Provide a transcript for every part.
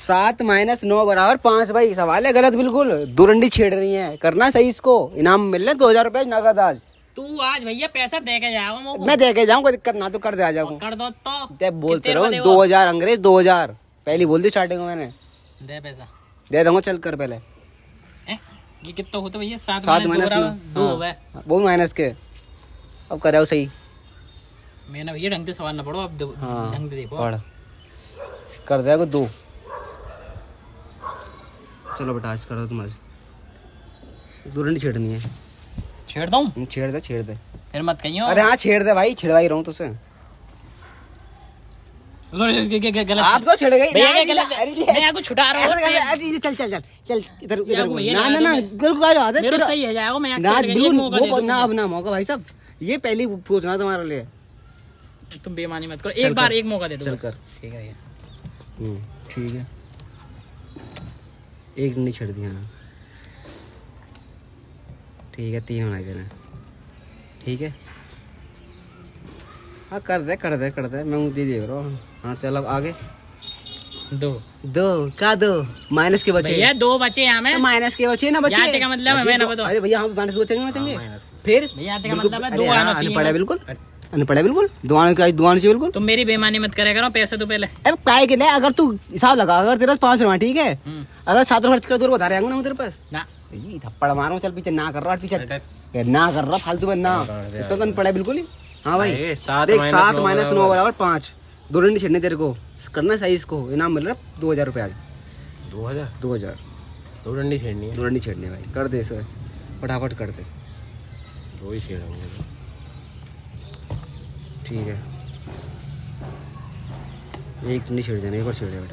7 - 9 बराबर 5 भाई। सवाल है गलत बिल्कुल। दुरंडी छेड़ रही है, करना सही इसको। इनाम मिल रहे 2000 रुपए नगद आज। तू आज भैया पैसा दे के जाओ। मैं दे के जाऊँ, कोई दिक्कत ना तो कर दे आ जाऊँ। कर दो तो बोलते रहो 2000 अंग्रेज 2000 पहली बोल दी स्टार्टिंग में मैंने। दे पैसा दे दूंगा, चल कर पहले। ये कितना होता भैया? 7 - 2 वो माइनस के। अब कराओ सही। मैंने भैया ढंग से सवाल ना पढ़ो, अब ढंग से देखो। पढ़ कर देगा 2। चलो बेटा आज कर दो तुम्हारी। दुरंडी छेड़नी है। छेड़ दूं? छेड़ दे फिर मत कहियो। अरे हाँ छेड़ दे भाई, छिड़वा ही रहा हूँ तुझसे। गलत आप तो छिड़ गई। मैं आपको छुटा रहा हूँ। चल इधर ना मेरा सही है जाएगा। मैं ना मौका भाई साहब, ये पहली पूछना तुम्हारे लिए। तुम बेईमानी मत करो, एक बार एक मौका दे दो। चल कर। ठीक है ठीक है। एक नहीं छेड़ दिया। ठीक है 3 बना देना। ठीक है हाँ कर दे। मैं मुझे देख रहा हूँ। हाँ चल अब आगे। 2 का 2 माइनस के बचे भैया 2 बचे यहाँ में। तो माइनस के बचे ना बचे। याद का मतलब है मैं ना बताओ। अरे भैया हम माइनस 2 बचेंगे। फिर याद का मतलब है 2 आना चाहिए। पड़ा बिल्कुल दुआन चाहिए बिल्कुल। तुम मेरी बेईमानी मत करे करो। पैसे तो पहले अरे काय के लिए? अगर तू हिसाब लगा, अगर तेरा 5 रुपया ठीक है, अगर 7 खर्च कर तो बता रहे ना तेरे पास ना। ये थप्पड़ मारो। चल पीछे ना कर रहा, पीछे ना कर रहा फालतू में ना। तो कन पड़ा बिल्कुल ही। हाँ भाई देख 7 - 9 बराबर 5। दुरंडी छेड़ने तेरे को करना सही। इसको इनाम मिल रहा 2000 रुपये आज। 2000 दुरंडी छेड़नी भाई। कर दे इसे फटाफट कर दे। 2 ही छेड़ेंगे। ठीक है एक नहीं छेड़ देना, एक और छेड़ दे बेटा।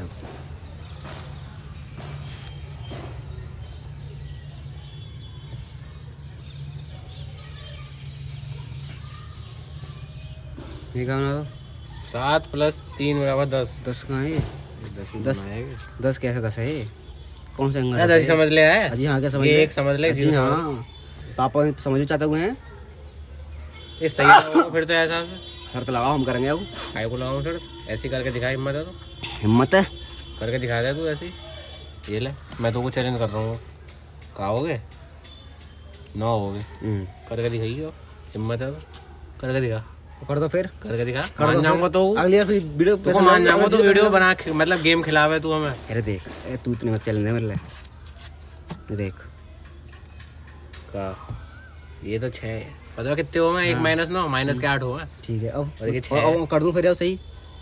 ये क्या बना दो? 7 + 3 = 10। 10 कहाँ है? 10 कैसे 10 है? कौन सा एंगल? 10 समझ ले है जी हाँ क्या समझ ये ले? एक समझ ले जी हाँ पापा समझो चाहते हुए हैं। ये सही ना होगा फिर तो ऐसा शर्त लगाओ, हम करेंगे। अब काय को लगाऊं सर? ऐसी करके दिखा। हिम्मत है तो हिम्मत है करके दिखा दे तू ऐसी। ये ले मैं तो कुछ चैलेंज कर रहा हूँ। कहा हो गए 9 हो गए। करके दिखाइए। हिम्मत है तो करके दिखा। कर दो फिर करके दिखा। मान जाऊंगा तो अगली बार वीडियो तो मान जाऊंगा तो वीडियो बना मतलब गेम खिलावे तू हमें। अरे देख तू इतने मत चैलेंज है मेरे लिए। देख का ये तो 6 है। पता है कितने हो मैं? 1 - 9 माइनस के 8 हो। ठीक है अब अब कर दूं फिर सही।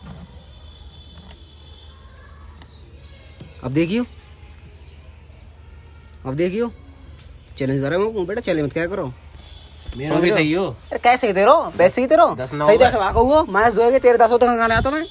अब देखियो चैलेंज कर रहा हूँ बेटा। चैलेंज मत क्या करो। मेरा भी सही हो। कैसे दे रहो? वैसे ही दे रहो। सही 10 -2 है तेरे 10 होता कहाँ आता मैं।